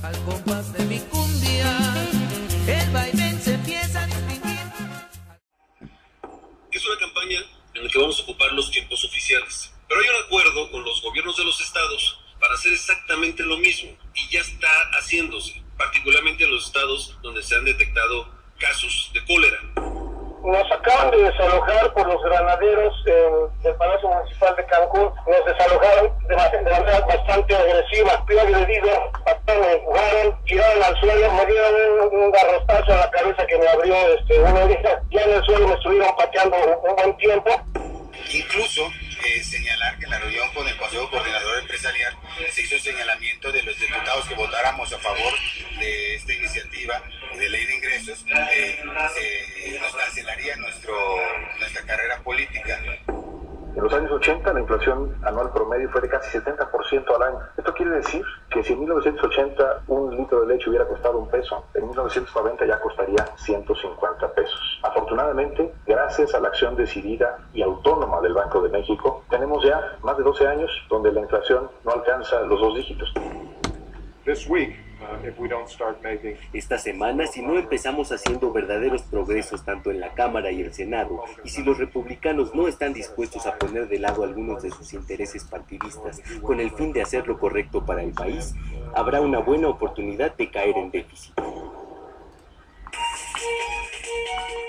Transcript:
Al compás de mi cumbia, el vaivén se empieza a distinguir. Es una campaña en la que vamos a ocupar los tiempos oficiales. Pero hay un acuerdo con los gobiernos de los estados para hacer exactamente lo mismo. Y ya está haciéndose, particularmente en los estados donde se han detectado casos de cólera. Nos acaban de desalojar por los granaderos del Palacio Municipal de Cancún. Nos desalojaron de manera bastante agresiva. Fui agredido, me empujaron, tiraron al suelo, me dieron un garrotazo en la cabeza que me abrió una oreja. Ya en el suelo me estuvieron pateando un buen tiempo. Incluso señalar que en la reunión con el Consejo Coordinador Empresarial se hizo señalamiento de los diputados que votáramos a favor de esta iniciativa de ley de ingresos, nos cancelaría nuestra carrera política. En los años 80 la inflación anual promedio fue de casi 70% al año. Esto quiere decir que si en 1980 un litro de leche hubiera costado $1, en 1990 ya costaría 150 pesos. Afortunadamente, gracias a la acción decidida y autónoma del Banco de México, tenemos ya más de 12 años donde la inflación no alcanza los 2 dígitos. Esta semana, si no empezamos haciendo verdaderos progresos tanto en la Cámara y el Senado, y si los republicanos no están dispuestos a poner de lado algunos de sus intereses partidistas con el fin de hacer lo correcto para el país, habrá una buena oportunidad de caer en déficit.